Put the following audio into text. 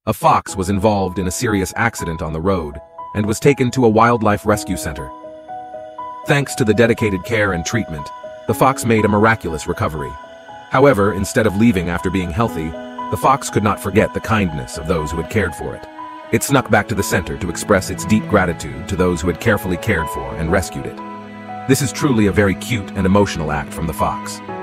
A fox was involved in a serious accident on the road and was taken to a wildlife rescue center. Thanks to the dedicated care and treatment, the fox made a miraculous recovery. However, instead of leaving after being healthy, the fox could not forget the kindness of those who had cared for it. It snuck back to the center to express its deep gratitude to those who had carefully cared for and rescued it. This is truly a very cute and emotional act from the fox.